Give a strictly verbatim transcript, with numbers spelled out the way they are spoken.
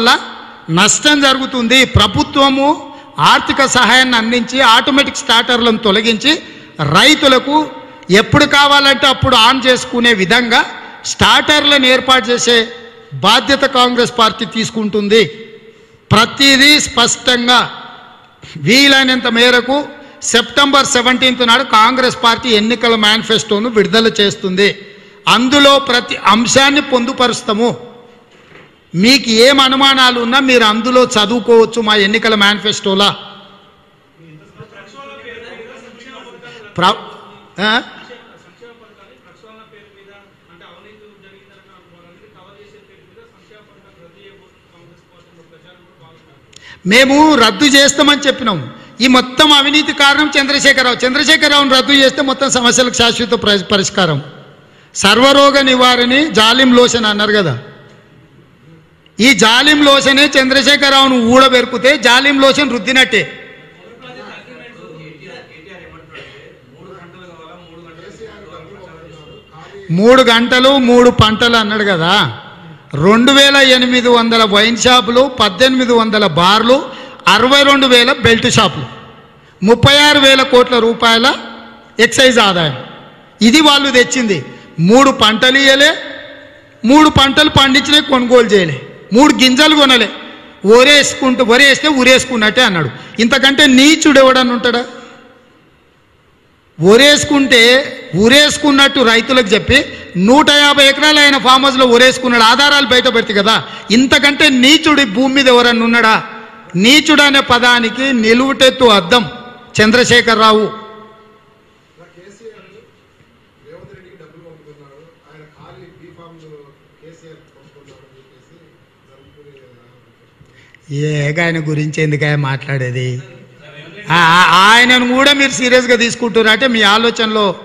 వల్ల నష్టం జరుగుతుంది. ప్రభుత్వము ఆర్థిక సహాయాన్ని అందించి ఆటోమేటిక్ స్టార్టర్లను తొలగించి రైతులకు ఎప్పుడు కావాలంటే అప్పుడు ఆన్ చేసుకునే విధంగా స్టార్టర్లను ఏర్పాటు చేసే బాధ్యత కాంగ్రెస్ పార్టీ తీసుకుంటుంది. ప్రతిదీ స్పష్టంగా వీలైనంత మేరకు సెప్టెంబర్ సెవెంటీన్త్ నాడు కాంగ్రెస్ పార్టీ ఎన్నికల మేనిఫెస్టోను విడుదల చేస్తుంది. అందులో ప్రతి అంశాన్ని పొందుపరుస్తాము. మీకు ఏం అనుమానాలు ఉన్నా మీరు అందులో చదువుకోవచ్చు. మా ఎన్నికల మేనిఫెస్టోలా ప్ర మేము రద్దు చేస్తామని చెప్పినాం. ఈ మొత్తం అవినీతి కారణం చంద్రశేఖరరావు. చంద్రశేఖరరావును రద్దు చేస్తే మొత్తం సమస్యలకు శాశ్వత పరిష్కారం. సర్వరోగ నివారణి జాలిం లోషన్ అన్నారు కదా, ఈ జాలిం లోషనే చంద్రశేఖరరావును ఊడబెరుకుతే జాలిం లోషన్ రుద్దినట్టే. మూడు గంటలు మూడు పంటలు అన్నాడు కదా. రెండు వేల ఎనిమిది వందల వైన్ షాపులు, పద్దెనిమిది వందల బార్లు, అరవై రెండు వేల బెల్ట్ షాపులు, ముప్పై ఆరు వేల కోట్ల రూపాయల ఎక్సైజ్ ఆదాయం. ఇది వాళ్ళు తెచ్చింది. మూడు పంటలు ఇయ్యలే, మూడు పంటలు పండించలే, కొనుగోలు చేయలే, మూడు గింజలు కొనలే, ఒరేసుకుంటూ ఒరేస్తే ఉరేసుకున్నట్టే అన్నాడు. ఇంతకంటే నీచుడు ఎవడని ఉంటాడా? ఒరేసుకుంటే ఉరేసుకున్నట్టు రైతులకు చెప్పి నూట యాభై ఎకరాలు ఆయన ఫామ్ హౌస్లో ఒరేసుకున్నాడు, ఆధారాలు బయట పెడితే కదా. ఇంతకంటే నీచుడి భూమి మీద ఎవరన్నా ఉన్నాడా? నీచుడు అనే పదానికి నిలువుటెత్తు అద్దం చంద్రశేఖరరావు. ఏ ఆయన గురించి ఎందుకయ్యా మాట్లాడేది? ఆయనను కూడా మీరు సీరియస్గా తీసుకుంటున్నారంటే మీ ఆలోచనలో